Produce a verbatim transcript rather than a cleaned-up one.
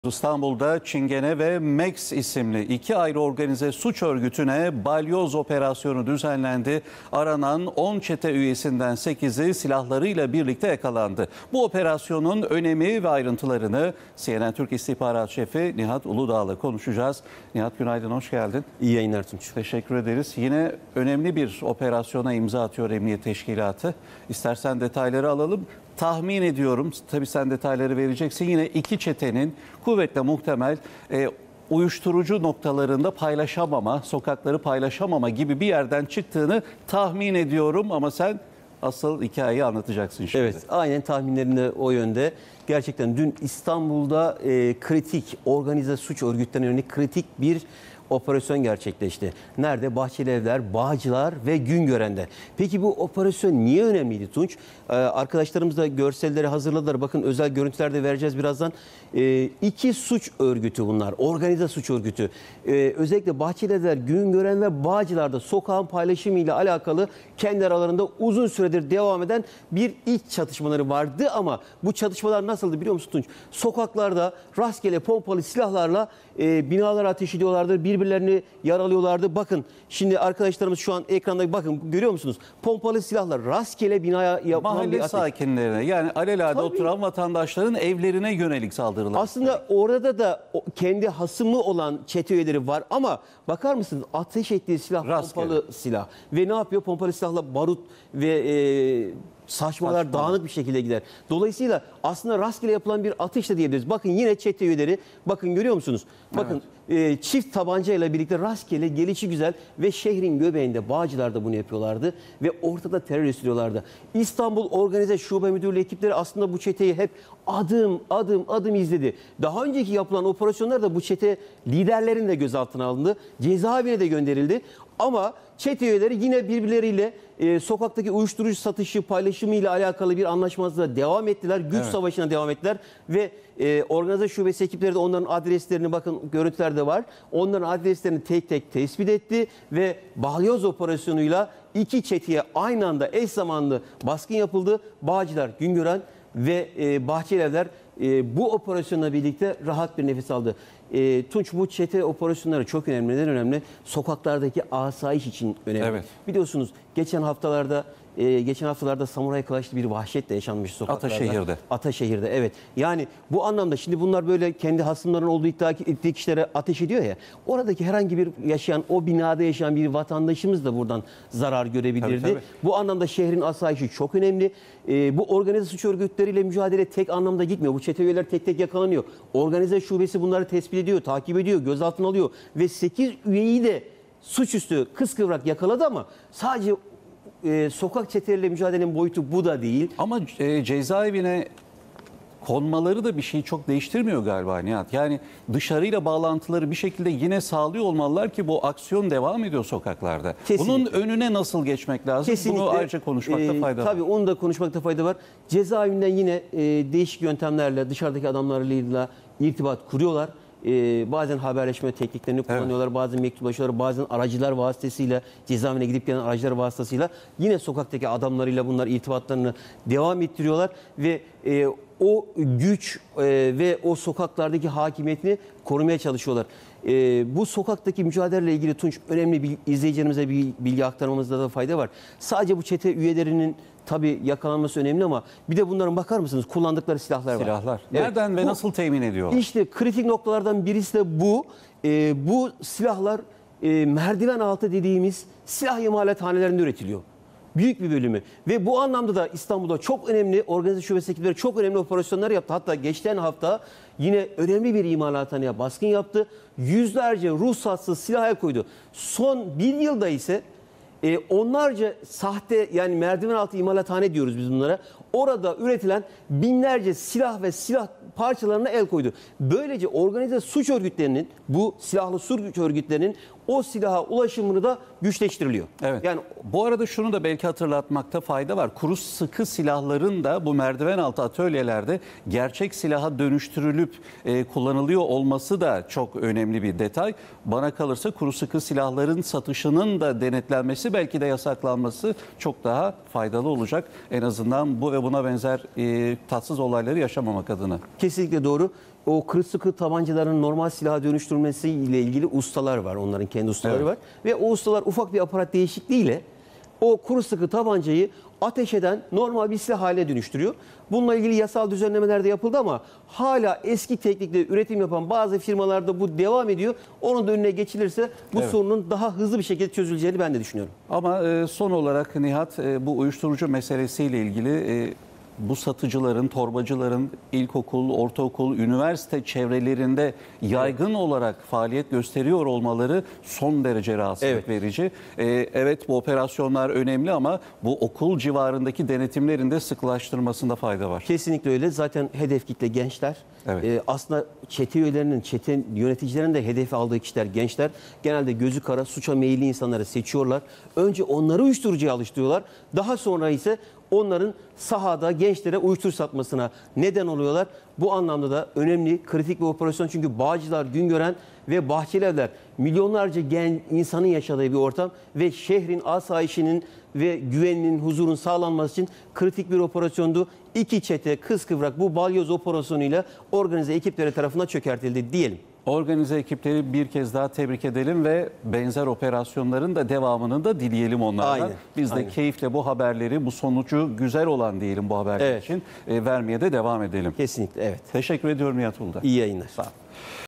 İstanbul'da Çingene ve Max isimli iki ayrı organize suç örgütüne balyoz operasyonu düzenlendi. Aranan on çete üyesinden sekizi silahlarıyla birlikte yakalandı. Bu operasyonun önemi ve ayrıntılarını C N N Türk İstihbarat Şefi Nihat Uludağ'la konuşacağız. Nihat, günaydın, hoş geldin. İyi yayınlar Tunç. Teşekkür ederiz. Yine önemli bir operasyona imza atıyor Emniyet Teşkilatı. İstersen detayları alalım. Tahmin ediyorum, tabii sen detayları vereceksin, yine iki çetenin kuvvetle muhtemel e, uyuşturucu noktalarında paylaşamama, sokakları paylaşamama gibi bir yerden çıktığını tahmin ediyorum ama sen asıl hikayeyi anlatacaksın şimdi. Evet, aynen tahminlerinde o yönde. Gerçekten dün İstanbul'da e, kritik, organize suç örgütlerine yönelik kritik bir operasyon gerçekleşti. Nerede? Bahçelievler, Bağcılar ve Güngören'de. Peki bu operasyon niye önemliydi Tunç? Ee, arkadaşlarımız da görselleri hazırladılar. Bakın özel görüntüler de vereceğiz birazdan. Ee, iki suç örgütü bunlar. Organize suç örgütü. Ee, özellikle Bahçelievler, Güngören ve Bağcılar'da sokağın paylaşımıyla alakalı kendi aralarında uzun süredir devam eden bir iç çatışmaları vardı ama bu çatışmalar nasıldı biliyor musun Tunç? Sokaklarda rastgele pompalı silahlarla e, binalara ateş ediyorlardı. Birbirlerini yaralıyorlardı. Bakın şimdi arkadaşlarımız şu an ekranda bakın görüyor musunuz? Pompalı silahlar rastgele binaya yapılan Mahalle bir ateş. sakinlerine, yani alelade Tabii. oturan vatandaşların evlerine yönelik saldırılar. Aslında orada da kendi hasımı olan çete üyeleri var ama bakar mısınız ateş ettiği silah Rastgele. pompalı silah. Ve ne yapıyor? Pompalı silahla barut ve e, saçmalar Saçma. dağınık bir şekilde gider. Dolayısıyla aslında rastgele yapılan bir atış da diyebiliriz. Bakın yine çete üyeleri, bakın görüyor musunuz? Bakın evet. e, çift tabancayla birlikte rastgele gelişi güzel ve şehrin göbeğinde Bağcılar'da bunu yapıyorlardı ve ortada terör istiyorlardı. İstanbul Organize Şube Müdürlüğü ekipleri aslında bu çeteyi hep adım adım adım izledi. Daha önceki yapılan operasyonlarda bu çete liderlerin de gözaltına alındı. Cezaevine de gönderildi. Ama çete üyeleri yine birbirleriyle e, sokaktaki uyuşturucu satışı paylaşımı ile alakalı bir anlaşmazlığa devam ettiler. Güç evet. savaşına devam ettiler ve e, organize şubesi ekipleri de onların adreslerini, bakın görüntülerde var. Onların adreslerini tek tek tespit etti ve balyoz operasyonuyla iki çeteye aynı anda eş zamanlı baskın yapıldı. Bağcılar, Güngören ve e, Bahçelievler e, bu operasyonla birlikte rahat bir nefes aldı. E, Tunç, bu çete operasyonları çok önemli. Neden önemli? Sokaklardaki asayiş için önemli. Evet. Biliyorsunuz geçen haftalarda e, geçen haftalarda samuray kılıçlı bir vahşet de yaşanmış sokaklarda. Ataşehir'de. Ataşehir'de evet. Yani bu anlamda şimdi bunlar böyle kendi hasımlarının olduğu iddia ettiği kişilere ateş ediyor ya. Oradaki herhangi bir yaşayan, o binada yaşayan bir vatandaşımız da buradan zarar görebilirdi. Tabii, tabii. Bu anlamda şehrin asayişi çok önemli. E, bu organize suç örgütleriyle mücadele tek anlamda gitmiyor. Bu çete üyeler tek tek yakalanıyor. Organize şubesi bunları tespit ediyor, takip ediyor, gözaltına alıyor ve sekiz üyeyi de suçüstü kıskıvrak yakaladı ama sadece e, sokak çeteleriyle mücadelenin boyutu bu da değil. Ama e, cezaevine konmaları da bir şeyi çok değiştirmiyor galiba Nihat. Yani dışarıyla bağlantıları bir şekilde yine sağlıyor olmalılar ki bu aksiyon devam ediyor sokaklarda. Kesinlikle. Bunun önüne nasıl geçmek lazım? Kesinlikle. Bunu ayrıca konuşmakta ee, fayda var. Tabii onu da konuşmakta fayda var. Cezaevinden yine e, değişik yöntemlerle dışarıdaki adamlarla irtibat kuruyorlar. Ee, bazen haberleşme tekniklerini kullanıyorlar, evet. Bazen mektuplaşıyorlar, bazen aracılar vasıtasıyla, cezaevine gidip gelen aracılar vasıtasıyla yine sokaktaki adamlarıyla bunlar irtibatlarını devam ettiriyorlar ve e, o güç e, ve o sokaklardaki hakimiyetini korumaya çalışıyorlar. E, bu sokaktaki mücadeleyle ilgili Tunç, önemli bir izleyicilerimize bir bilgi aktarmamızda da fayda var. Sadece bu çete üyelerinin tabii yakalanması önemli ama bir de bunların bakar mısınız kullandıkları silahlar var. Silahlar. Nereden evet. ve bu, nasıl temin ediyorlar? İşte kritik noktalardan birisi de bu. E, bu silahlar e, merdiven altı dediğimiz silah imalathanelerinde üretiliyor. Büyük bir bölümü. Ve bu anlamda da İstanbul'da çok önemli, organize şubesi ekipleri çok önemli operasyonlar yaptı. Hatta geçen hafta yine önemli bir imalathaneye baskın yaptı. Yüzlerce ruhsatsız silah el koydu. Son bir yılda ise e, onlarca sahte, yani merdiven altı imalathane diyoruz biz bunlara. Orada üretilen binlerce silah ve silah parçalarına el koydu. Böylece organize suç örgütlerinin, bu silahlı suç örgütlerinin o silaha ulaşımını da güçleştiriliyor. Evet. Yani bu arada şunu da belki hatırlatmakta fayda var. Kuru sıkı silahların da bu merdiven altı atölyelerde gerçek silaha dönüştürülüp e, kullanılıyor olması da çok önemli bir detay. Bana kalırsa kuru sıkı silahların satışının da denetlenmesi, belki de yasaklanması çok daha faydalı olacak. En azından bu ve ve buna benzer e, tatsız olayları yaşamamak adına. Kesinlikle doğru. O kırık sıkı tabancaların normal silaha dönüştürülmesi ile ilgili ustalar var. Onların kendi ustaları Evet. var. Ve o ustalar ufak bir aparat değişikliğiyle o kuru sıkı tabancayı ateş eden normal bir silah haline dönüştürüyor. Bununla ilgili yasal düzenlemeler de yapıldı ama hala eski teknikle üretim yapan bazı firmalarda bu devam ediyor. Onun da önüne geçilirse bu Evet. sorunun daha hızlı bir şekilde çözüleceğini ben de düşünüyorum. Ama e, son olarak Nihat, e, bu uyuşturucu meselesiyle ilgili e, bu satıcıların, torbacıların ilkokul, ortaokul, üniversite çevrelerinde yaygın olarak faaliyet gösteriyor olmaları son derece rahatsızlık Evet. verici. E, evet, bu operasyonlar önemli ama bu okul civarındaki denetimlerin de sıklaştırmasında fayda var. Kesinlikle öyle. Zaten hedef kitle gençler. Evet. Ee, aslında çete üyelerinin, çete yöneticilerinin de hedefe aldığı kişiler gençler. Genelde gözü kara, suça meyilli insanları seçiyorlar. Önce onları uyuşturucuya alıştırıyorlar. Daha sonra ise onların sahada gençlere uyuşturucu satmasına neden oluyorlar. Bu anlamda da önemli, kritik bir operasyon. Çünkü Bağcılar, Güngören ve Bahçelievler milyonlarca gen insanın yaşadığı bir ortam ve şehrin asayişinin ve güveninin, huzurun sağlanması için kritik bir operasyondu. İki çete kıskıvrak bu balyoz operasyonuyla organize ekipleri tarafından çökertildi diyelim. Organize ekipleri bir kez daha tebrik edelim ve benzer operasyonların da devamını da dileyelim onlardan. Aynen, Biz de aynen. keyifle bu haberleri, bu sonucu güzel olan diyelim bu haberler Evet. için e, vermeye de devam edelim. Kesinlikle evet. Teşekkür ediyorum Nihat Uludağ. İyi yayınlar. Sağ ol.